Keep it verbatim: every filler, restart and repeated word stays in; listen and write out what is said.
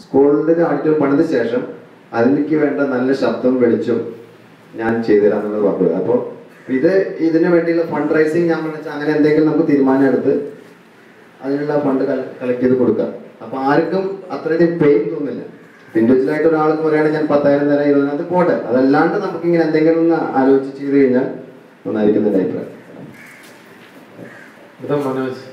സ്കൂളിൻ്റെ ഓഡിറ്റോറിയം പണിത ശേഷം അതിലേക്ക് വേണ്ട നല്ല ശബ്ദം വെളിച്ചം ഞാൻ ചെയ്തു തരാമെന്നുള്ളത് പറഞ്ഞത്. അപ്പോൾ ഇത് ഇതിന് വേണ്ടിയുള്ള ഫണ്ട് റൈസിങ് ഞാൻ പറഞ്ഞാൽ അങ്ങനെ എന്തെങ്കിലും നമുക്ക് തീരുമാനം എടുത്ത് അതിനുള്ള ഫണ്ട് കളക്ട് ചെയ്ത് കൊടുക്കാം. അപ്പോൾ ആർക്കും അത്രയും പെയിൻ തോന്നില്ല. ഇൻഡിവിജ്വലായിട്ട് ഒരാൾക്ക് പറയുകയാണെങ്കിൽ ഞാൻ പത്തായിരം തരാം ഇരുപതിനായിരം അത് പോട്ടെ. അതല്ലാണ്ട് നമുക്കിങ്ങനെ എന്തെങ്കിലും ഒന്ന് ആലോചിച്ച് ചെയ്ത് കഴിഞ്ഞാൽ നന്നായിരിക്കും എൻ്റെ അഭിപ്രായം. മനോജ്